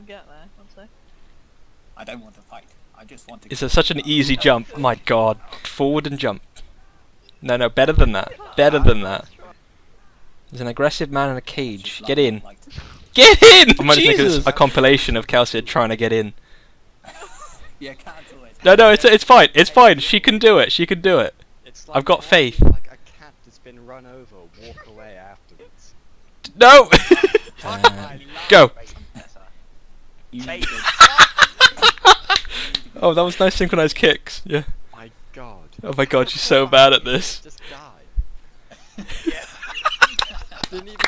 get there. One sec. I don't want to fight. I just want to. It's such an easy jump. My God, forward and jump. No, no, better than that. Better than that. There's an aggressive man in a cage. Get in. Get in! I might just make a compilation of Kelsier trying to get in. Yeah, cancel it. No, no, it's fine. It's fine. She can do it. She can do it. It's like I've got faith. Like a cat that's been run over, walk away afterwards. No! Go! Oh, that was nice synchronized kicks. Yeah. My God. Oh my God, she's so bad at this. Just die. Didn't even